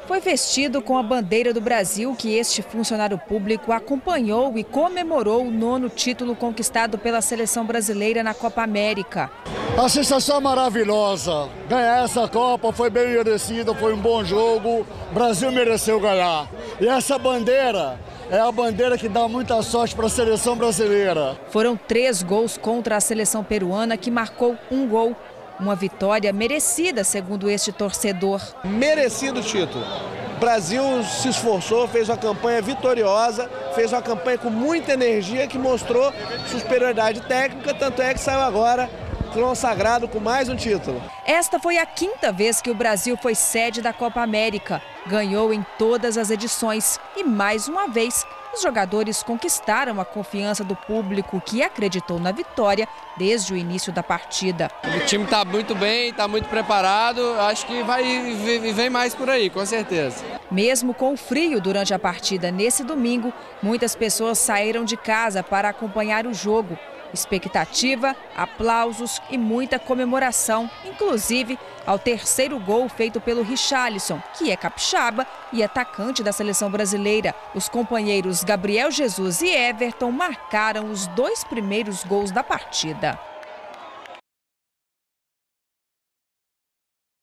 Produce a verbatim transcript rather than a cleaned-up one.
Foi vestido com a bandeira do Brasil que este funcionário público acompanhou e comemorou o nono título conquistado pela seleção brasileira na Copa América. A sensação é maravilhosa. Ganhar essa Copa foi bem merecido, foi um bom jogo. O Brasil mereceu ganhar. E essa bandeira é a bandeira que dá muita sorte para a seleção brasileira. Foram três gols contra a seleção peruana, que marcou um gol. Uma vitória merecida, segundo este torcedor. Merecido o título. O Brasil se esforçou, fez uma campanha vitoriosa, fez uma campanha com muita energia que mostrou superioridade técnica, tanto é que saiu agora consagrado com mais um título. Esta foi a quinta vez que o Brasil foi sede da Copa América. Ganhou em todas as edições e, mais uma vez, os jogadores conquistaram a confiança do público, que acreditou na vitória desde o início da partida. O time está muito bem, está muito preparado, acho que vai vem mais por aí, com certeza. Mesmo com o frio durante a partida nesse domingo, muitas pessoas saíram de casa para acompanhar o jogo. Expectativa, aplausos e muita comemoração, inclusive ao terceiro gol feito pelo Richarlison, que é capixaba e atacante da seleção brasileira. Os companheiros Gabriel Jesus e Everton marcaram os dois primeiros gols da partida.